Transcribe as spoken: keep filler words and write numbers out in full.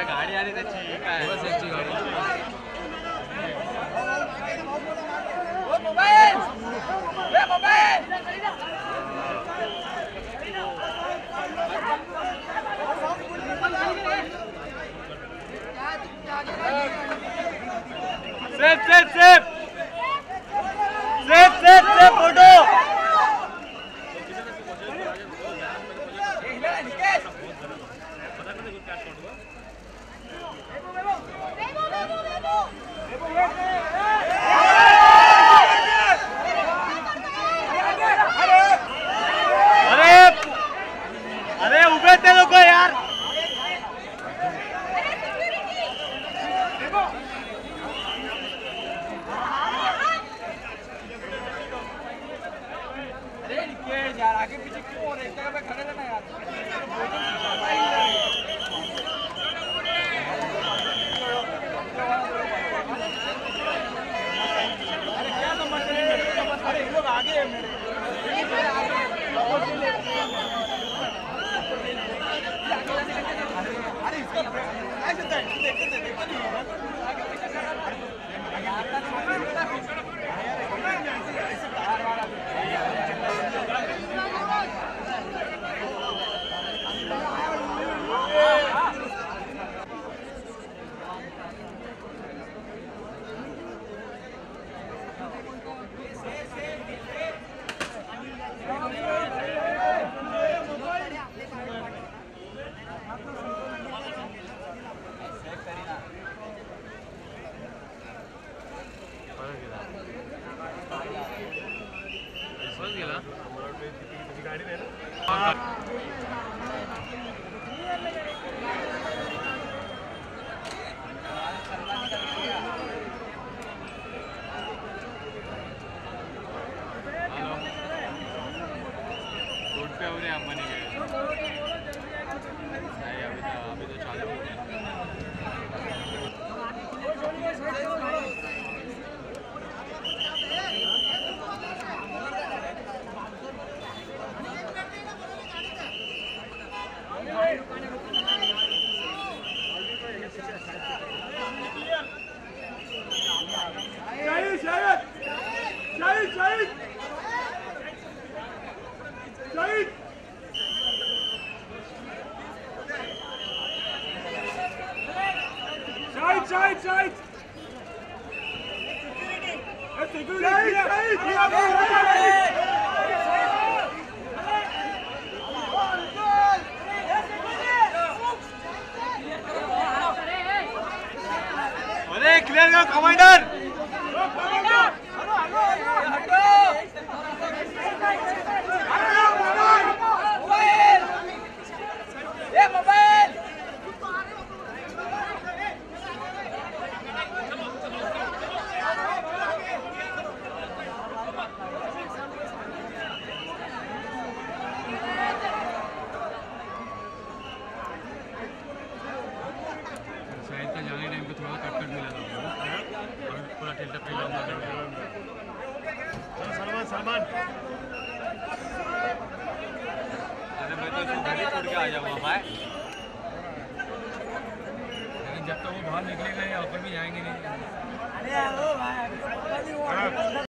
गाड़ी आ रही थी ठीक है बस अच्छी गाड़ी ओ मोबाइल ए mobile safe safe safe safe safe safe photo अरे अरे उबे थे लोग यार यार आगे पीछे क्यों हो रहे एक जगह पे खड़े रहना यार अरे क्या नंबर चलेंगे अरे लोग आगे है मेरे अरे इसका ऐसे देखते देखते अंबानी के नहीं अभी तो अभी तो चालू हो गया शाहिद शाहिद शाहिद शाहिद शाहिद शाहिद शाहिद अरे क्लियर करो कमांडर सलमान अरे मैं तो इसको घर ही छोड़ के आ जाऊंगा भाई लेकिन जब तक वो बाहर निकलेगा या ऊपर भी जाएंगे नहीं अरे भाई